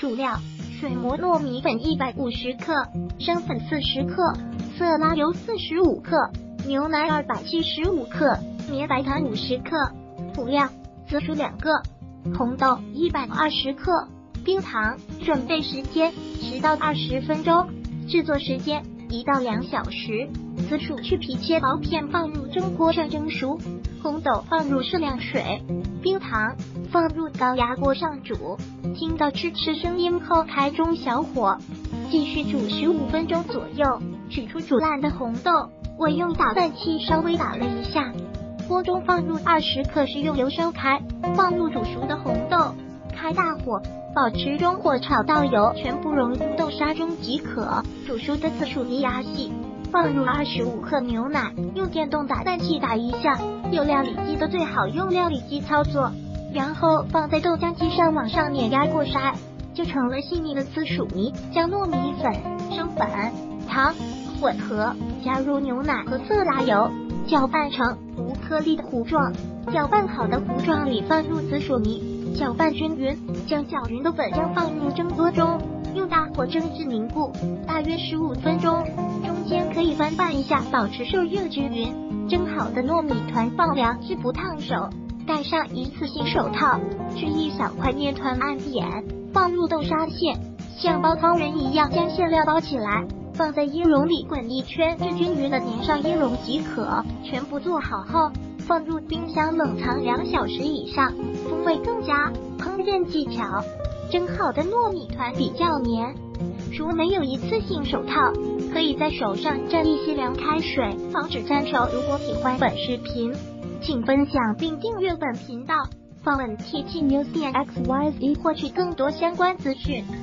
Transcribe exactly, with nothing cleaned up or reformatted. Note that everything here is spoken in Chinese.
主料：水磨糯米粉一百五十克，生粉四十克，色拉油四十五克，牛奶二百七十五克，绵白糖五十克。辅料：紫薯两个，红豆一百二十克，冰糖。准备时间十到二十分钟，制作时间一到两小时。紫薯去皮切薄片，放入蒸锅上蒸熟。红豆放入适量水，冰糖放入高压锅上煮。听到吱吱声音后，开中小火，继续煮十五分钟左右。取出煮烂的红豆，我用打蛋器稍微打了一下。锅中放入二十克食用油烧开，放入煮熟的红豆，开大火，保持中火炒到油全部融入豆沙中即可。煮熟的紫薯泥压细，放入二十五克牛奶，用电动打蛋器打一下。有料理机的最好用料理机操作，然后放在豆浆机上往上面压过筛，就成了细腻的紫薯泥。将糯米粉、生粉、糖混合，加入牛奶和色拉油，搅拌成无颗粒的糊状。搅拌好的糊状里放入紫薯泥，搅拌均匀，将搅匀的粉浆放入蒸锅中，用大火蒸至凝固，大约十五分钟。中间可以翻拌一下，保持受热均匀。蒸好的糯米团放凉至不烫手，戴上一次性手套，取一小块面团按扁，放入豆沙馅，像包汤圆一样将馅料包起来，放在椰蓉里滚一圈至均匀的粘上椰蓉即可。全部做好后，放入冰箱冷藏两小时以上，风味更佳。烹饪技巧：蒸好的糯米团比较黏，如没有一次性手套，可以在手上蘸一些凉开水，防止沾手。如果喜欢本视频，请分享并订阅本频道，访问 T T News X Y Z 获取更多相关资讯。